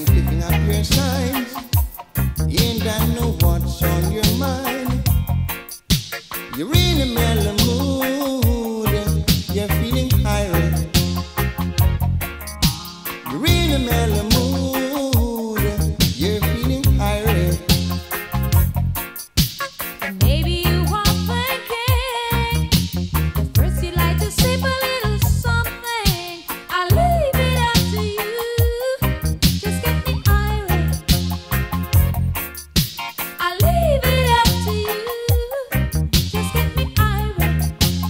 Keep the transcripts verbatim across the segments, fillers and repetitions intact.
been picking up your signs, and I know what's on your mind. You're in a mellow mood, you're feeling irate. You're in a mellow mood, you're feeling irate. Maybe you are thinking that first you'd like to sip a little something. I'll leave it up to you. Just get me irate. I'll leave it up to you. Just get me irate.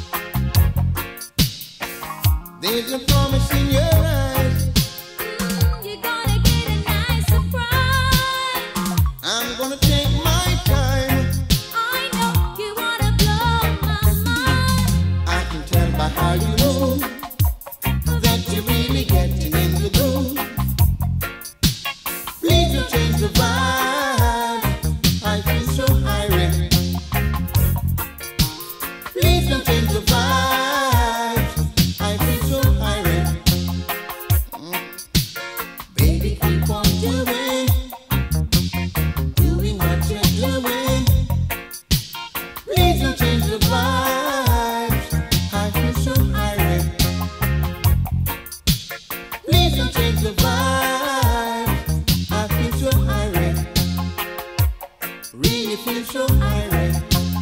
There's a promise in your eyes. Mm, you're gonna get a nice surprise. I'm gonna take my time. I know you wanna blow my mind. I can tell by how you move that you're really getting in the groove. Please don't change the vibe. I feel so irate. Please don't change the vibe. I feel so irate. Mm. Baby, keep on doing, doing what you're doing. Please don't change the vibes. I feel so irate. Please don't change the vibes. I feel so irate. Really feel so irate.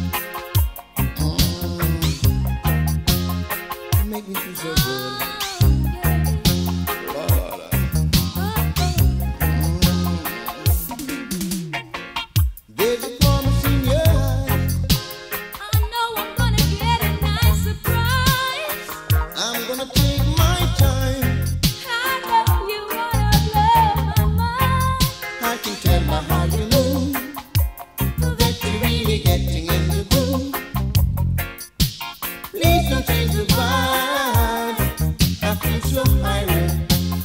Mm. You make me feel so good. Lord. Mm. There's a promise in your eyes. I know I'm gonna get a nice surprise. I'm gonna take my time. I know you wanna blow my mind. I can tell by how you move that you're really getting in the groove. Please don't change the vibe. I feel so irate.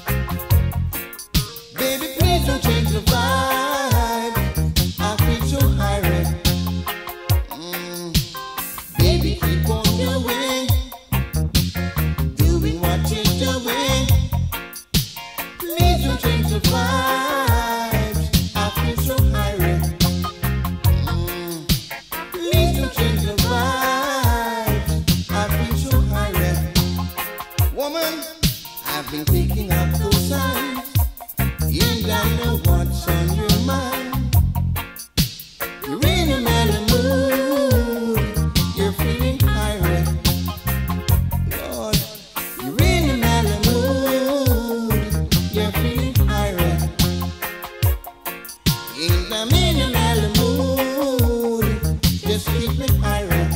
Baby, please don't change the vibe. I feel so irate. Mm. Baby, keep on doing, doing what you're doing. Please don't change the vibes. I feel so irate. Mm. Please don't change the vibes. I feel so irate. Woman, I've been picking up those signs, and I know what's on your mind. You're in a mellow mood, you're feeling irate. Lord, you're in a mellow mood, you're feeling irate. And I'm in a mellow mood, just keep it irate.